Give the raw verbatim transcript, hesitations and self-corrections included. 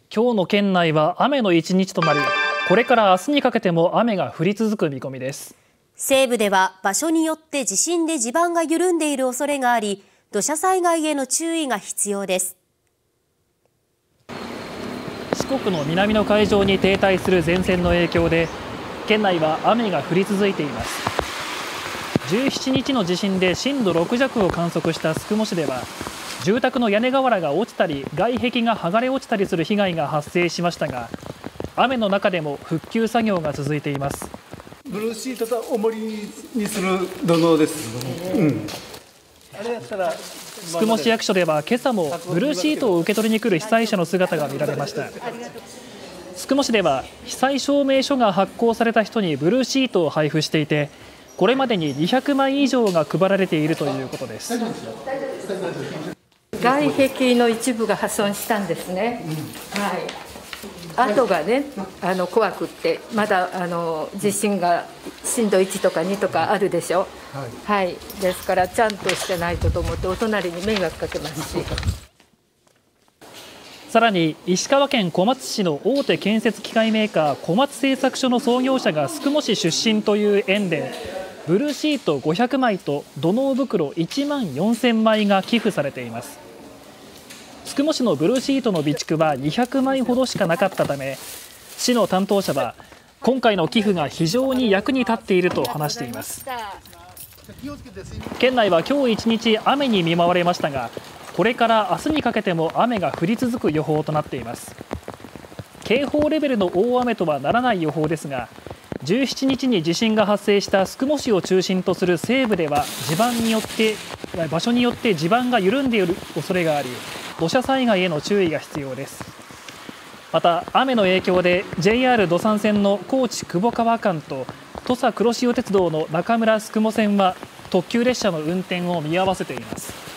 今日の県内は雨の一日となり、これから明日にかけても雨が降り続く見込みです。 西部では場所によって地震で地盤が緩んでいる恐れがあり、土砂災害への注意が必要です。 四国の南の海上に停滞する前線の影響で、県内は雨が降り続いています。じゅうしちにちの地震で震度ろく弱を観測した宿毛市では、住宅の屋根瓦が落ちたり外壁が剥がれ落ちたりする被害が発生しましたが、雨の中でも復旧作業が続いています。 ブルーシートと重りにする土のうです、うん、あれやったら宿毛市役所では今朝もブルーシートを受け取りに来る被災者の姿が見られました。宿毛市では被災証明書が発行された人にブルーシートを配布していて、これまでににひゃくまい以上が配られているということです。 外壁の一部が破損したんですね、うん、はい、跡がね、あの怖くって、まだあの地震が震度いちとかにとかあるでしょ、はい、はい、ですからちゃんとしてないとと思ってお隣に迷惑かけますし、 さらに石川県小松市の大手建設機械メーカー小松製作所の創業者が宿毛市出身という縁で、ブルーシートごひゃくまいと土のう袋いちまんよんせんまいが寄付されています。宿毛市のブルーシートの備蓄はにひゃくまいほどしかなかったため、市の担当者は今回の寄付が非常に役に立っていると話しています。県内は今日一日雨に見舞われましたが、これから明日にかけても雨が降り続く予報となっています。警報レベルの大雨とはならない予報ですが、じゅうしちにちに地震が発生した宿毛市を中心とする西部では地盤によって場所によって地盤が緩んでいる恐れがあり、土砂災害への注意が必要です。また雨の影響で ジェイアール 土山線の高知久保川間と土佐黒潮鉄道の中村宿毛線は特急列車の運転を見合わせています。